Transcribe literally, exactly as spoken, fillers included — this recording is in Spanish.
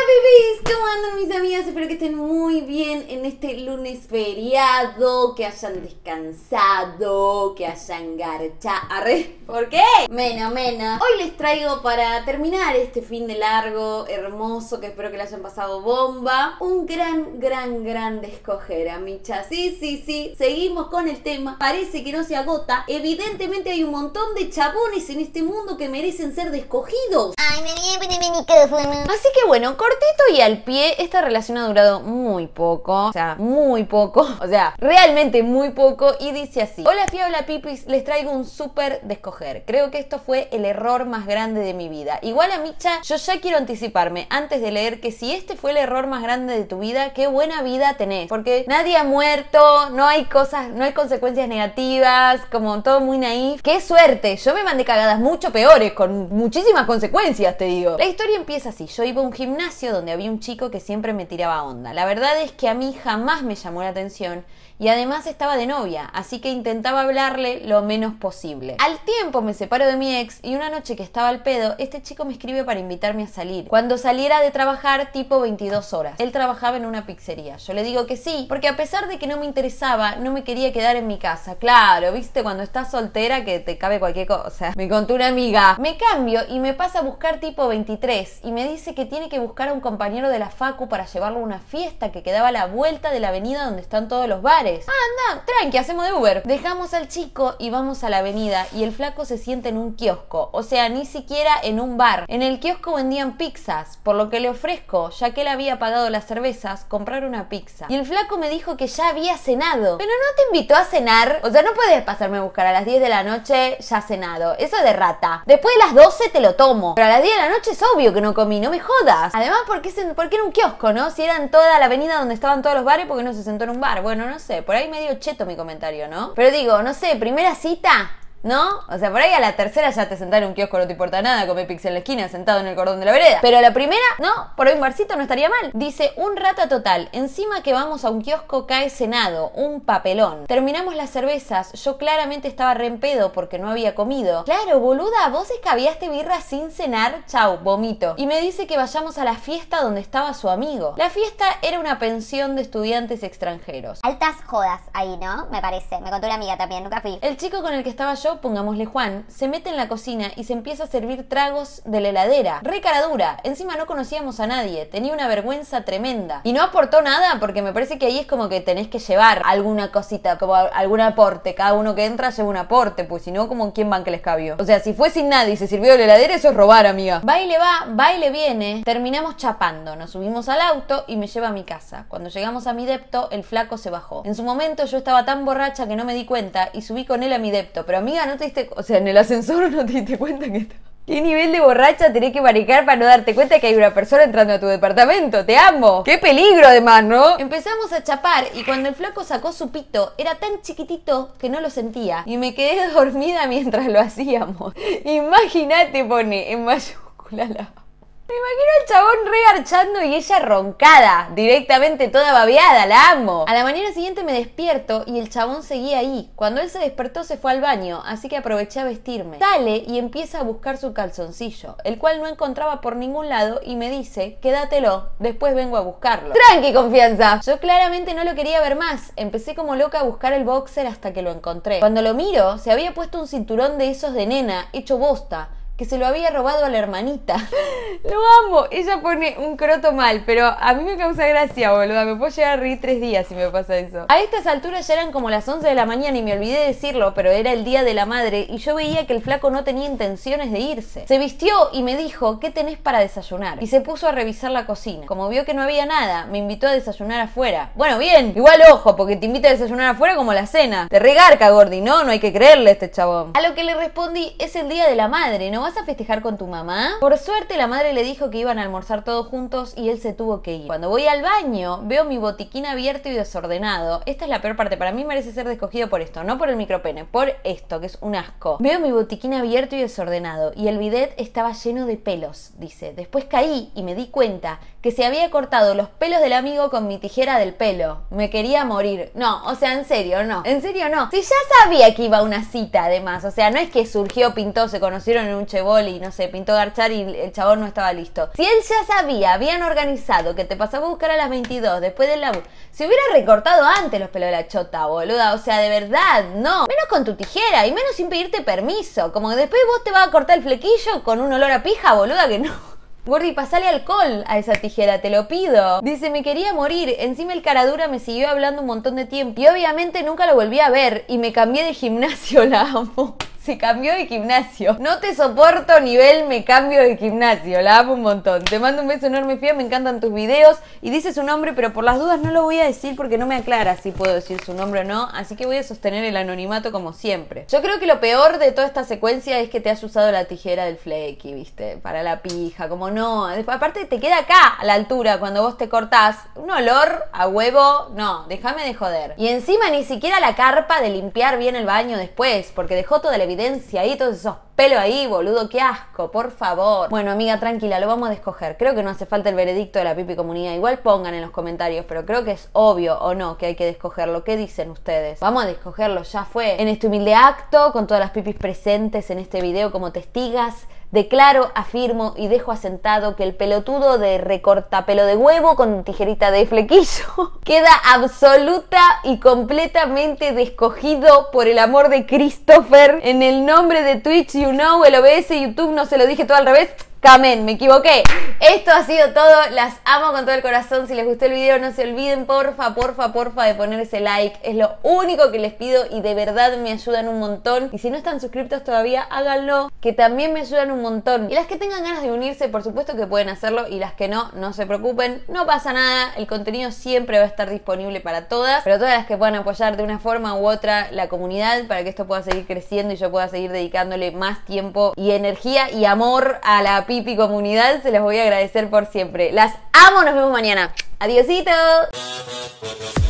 Pipis, ¿cómo andan mis amigas? Espero que estén muy bien en este lunes feriado, que hayan descansado, que hayan garchado. Arre, ¿por qué? Menos, menos. Hoy les traigo para terminar este fin de largo, hermoso, que espero que le hayan pasado bomba, un gran, gran, gran descoger, amicha. Sí, sí, sí, seguimos con el tema. Parece que no se agota. Evidentemente hay un montón de chabones en este mundo que merecen ser descogidos. Ay, me viene a poner mi micrófono. Así que bueno, cortito y al pie, esta relación ha durado muy poco, o sea, muy poco, o sea, realmente muy poco, y dice así: hola Fia, hola Pipis, les traigo un súper descoger. Creo que esto fue el error más grande de mi vida. Igual, amicha, yo ya quiero anticiparme antes de leer que si este fue el error más grande de tu vida, qué buena vida tenés, porque nadie ha muerto, no hay cosas, no hay consecuencias negativas, como todo muy naif. ¡Qué suerte! Yo me mandé cagadas mucho peores, con muchísimas consecuencias, te digo. La historia empieza así: yo iba a un gimnasio donde había un chico que siempre me tiraba onda. La verdad es que a mí jamás me llamó la atención y además estaba de novia, así que intentaba hablarle lo menos posible. Al tiempo me separo de mi ex y una noche que estaba al pedo, este chico me escribe para invitarme a salir cuando saliera de trabajar tipo veintidós horas. Él trabajaba en una pizzería. Yo le digo que sí, porque a pesar de que no me interesaba, no me quería quedar en mi casa. Claro, viste, cuando estás soltera que te cabe cualquier cosa. Me contó una amiga. Me cambio y me pasa a buscar tipo veintitrés y me dice que tiene que buscar a un compañero de la facu para llevarlo a una fiesta que quedaba a la vuelta de la avenida donde están todos los bares. Ah, anda, tranqui, hacemos de Uber. Dejamos al chico y vamos a la avenida y el flaco se sienta en un kiosco, o sea, ni siquiera en un bar. En el kiosco vendían pizzas, por lo que le ofrezco, ya que él había pagado las cervezas, comprar una pizza. Y el flaco me dijo que ya había cenado. Pero no te invitó a cenar, o sea, no puedes pasarme a buscar a las diez de la noche ya cenado, eso es de rata. Después de las doce te lo tomo, pero a las diez de la noche es obvio que no comí, no me jodas. Además, ¿por qué, se, por qué era un kiosco, no? Si era en toda la avenida donde estaban todos los bares, ¿por qué no se sentó en un bar? Bueno, no sé, por ahí medio cheto mi comentario, ¿no? Pero digo, no sé, primera cita, ¿no? O sea, por ahí a la tercera ya te sentás en un kiosco, no te importa nada, comés pizza en la esquina, sentado en el cordón de la vereda. Pero la primera, no, por ahí un barcito no estaría mal. Dice: un rata total, encima que vamos a un kiosco cae cenado, un papelón. Terminamos las cervezas, yo claramente estaba re en pedo porque no había comido. Claro, boluda, vos escabiaste birra sin cenar, chau, vomito. Y me dice que vayamos a la fiesta donde estaba su amigo. La fiesta era una pensión de estudiantes extranjeros. Altas jodas ahí, ¿no? Me parece, me contó una amiga también, nunca fui. El chico con el que estaba yo, pongámosle Juan, se mete en la cocina y se empieza a servir tragos de la heladera. Re cara dura. Encima no conocíamos a nadie. Tenía una vergüenza tremenda. Y no aportó nada porque me parece que ahí es como que tenés que llevar alguna cosita, como algún aporte. Cada uno que entra lleva un aporte, pues si no, como quién van que les cabió. O sea, si fue sin nadie y se sirvió de la heladera, eso es robar, amiga. Baile va, baile viene. Terminamos chapando. Nos subimos al auto y me lleva a mi casa. Cuando llegamos a mi depto, el flaco se bajó. En su momento yo estaba tan borracha que no me di cuenta y subí con él a mi depto. Pero amiga, no te diste, o sea, en el ascensor no te diste cuenta que estaba... ¿Qué nivel de borracha tenés que maricar para no darte cuenta que hay una persona entrando a tu departamento? ¡Te amo! ¡Qué peligro además!, ¿no? Empezamos a chapar y cuando el flaco sacó su pito, era tan chiquitito que no lo sentía. Y me quedé dormida mientras lo hacíamos. Imagínate, pone en mayúscula la... Me imagino al chabón regarchando y ella roncada, directamente toda babeada, la amo. A la mañana siguiente me despierto y el chabón seguía ahí. Cuando él se despertó se fue al baño, así que aproveché a vestirme. Sale y empieza a buscar su calzoncillo, el cual no encontraba por ningún lado y me dice: quédatelo, después vengo a buscarlo. Tranqui, confianza. Yo claramente no lo quería ver más. Empecé como loca a buscar el boxer hasta que lo encontré. Cuando lo miro, se había puesto un cinturón de esos de nena, hecho bosta, que se lo había robado a la hermanita. Lo amo. Ella pone un croto mal, pero a mí me causa gracia, boluda. Me puedo llegar a reír tres días si me pasa eso. A estas alturas ya eran como las once de la mañana y me olvidé de decirlo, pero era el día de la madre y yo veía que el flaco no tenía intenciones de irse. Se vistió y me dijo: ¿qué tenés para desayunar? Y se puso a revisar la cocina. Como vio que no había nada, me invitó a desayunar afuera. Bueno, bien, igual ojo, porque te invita a desayunar afuera como la cena. Te regarca, gordi, ¿no? No hay que creerle a este chabón. A lo que le respondí: es el día de la madre, ¿no vas a festejar con tu mamá? Por suerte la madre le dijo que iban a almorzar todos juntos y él se tuvo que ir. Cuando voy al baño veo mi botiquín abierto y desordenado. Esta es la peor parte, para mí merece ser descogido por esto, no por el micropene, por esto, que es un asco. Veo mi botiquín abierto y desordenado y el bidet estaba lleno de pelos, dice. Después caí y me di cuenta que se había cortado los pelos del amigo con mi tijera del pelo. Me quería morir. No, o sea, en serio, no. En serio, no. Si ya sabía que iba a una cita, además, o sea, no es que surgió, pintó, se conocieron en un che, boli, no sé, pintó garchar y el chabón no estaba listo. Si él ya sabía, habían organizado que te pasaba a buscar a las veintidós después del laburo, si hubiera recortado antes los pelos de la chota, boluda, o sea, de verdad, no. Menos con tu tijera y menos sin pedirte permiso. Como que después vos te vas a cortar el flequillo con un olor a pija, boluda, que no. Gordi, pasale alcohol a esa tijera, te lo pido. Dice, me quería morir. Encima el caradura me siguió hablando un montón de tiempo. Y obviamente nunca lo volví a ver. Y me cambié de gimnasio, la amo. Se cambió de gimnasio. No te soporto nivel me cambio de gimnasio. La amo un montón. Te mando un beso enorme, Fía. Me encantan tus videos. Y dice su nombre, pero por las dudas no lo voy a decir porque no me aclara si puedo decir su nombre o no. Así que voy a sostener el anonimato como siempre. Yo creo que lo peor de toda esta secuencia es que te has usado la tijera del flequi, ¿viste? Para la pija. Como no. Aparte te queda acá a la altura cuando vos te cortás. Un olor a huevo. No, déjame de joder. Y encima ni siquiera la carpa de limpiar bien el baño después. Porque dejó toda la evidencia ahí, todos esos pelos ahí, boludo, qué asco, por favor. Bueno, amiga, tranquila, lo vamos a descoger. Creo que no hace falta el veredicto de la pipi comunidad. Igual pongan en los comentarios, pero creo que es obvio o no que hay que descogerlo. ¿Qué dicen ustedes? Vamos a descogerlo, ya fue. En este humilde acto, con todas las pipis presentes en este video como testigas, declaro, afirmo y dejo asentado que el pelotudo de recortapelo de huevo con tijerita de flequillo queda absoluta y completamente descogido por el amor de Christopher. En el nombre de Twitch, you know, el O B S, YouTube, no se lo dije todo al revés. Camen, me equivoqué. Esto ha sido todo, las amo con todo el corazón. Si les gustó el video no se olviden porfa, porfa, porfa de poner ese like. Es lo único que les pido y de verdad me ayudan un montón. Y si no están suscriptos todavía, háganlo, que también me ayudan un montón. Y las que tengan ganas de unirse, por supuesto que pueden hacerlo. Y las que no, no se preocupen, no pasa nada. El contenido siempre va a estar disponible para todas. Pero todas las que puedan apoyar de una forma u otra la comunidad para que esto pueda seguir creciendo y yo pueda seguir dedicándole más tiempo y energía y amor a la pipi comunidad, se los voy a agradecer por siempre. Las amo, nos vemos mañana. Adiosito.